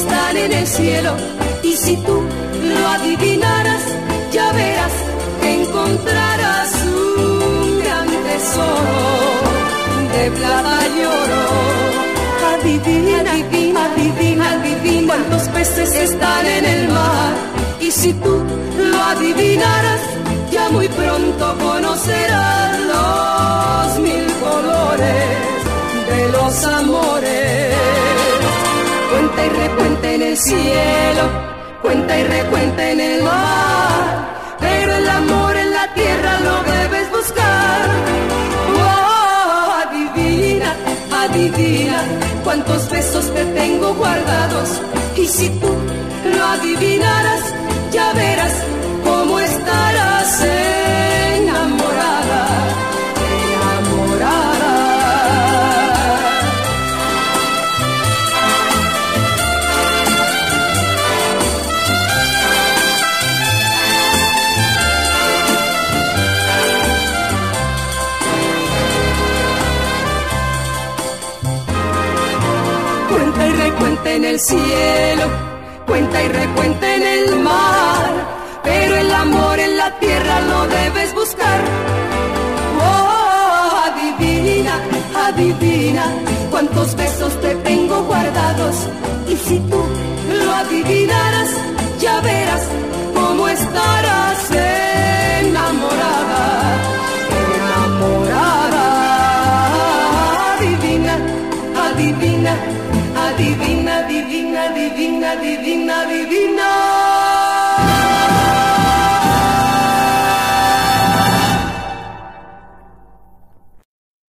están en el cielo. Y si tú lo adivinaras, ya verás que encontrarás un gran tesoro de plata y oro. Adivina, adivina, adivina, adivina cuántos peces están en el mar. Y si tú lo adivinaras, ya muy pronto conocerás los 1000 colores de los amores. Cuenta y recuenta en el cielo, cuenta y recuenta en el mar, pero el amor en la tierra lo debes buscar. Oh, adivina, adivina cuántos besos te tengo guardados. Y si tú lo adivinaras, ya verás cómo estarás enamorada, enamorada. Cuenta y recuenta en el cielo, cuenta y recuenta en el mar, pero el amor en la tierra lo debes buscar. Oh, adivina, adivina cuántos besos te tengo guardados. Y si tú lo adivinaras, ya verás cómo estarás enamorada, enamorada. Adivina, adivina, adivina, adivina, adivina, adivina, adivina.